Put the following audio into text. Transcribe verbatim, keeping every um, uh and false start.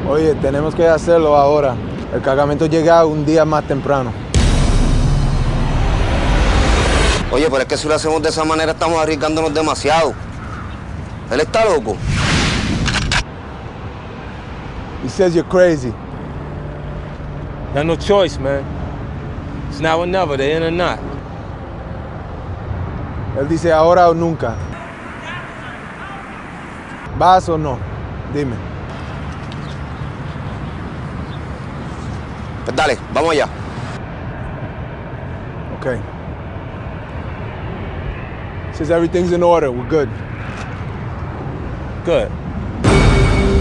Oye, tenemos que hacerlo ahora. El cargamento llega un día más temprano. Oye, pero es que si lo hacemos de esa manera estamos arriesgándonos demasiado. Él está loco. He says you're crazy. Got no choice, man. It's now or never, the in or not. Él dice ahora o nunca. ¿Vas o no? Dime. Pues dale, vamos allá. Okay. Says everything's in order. We're good. Good.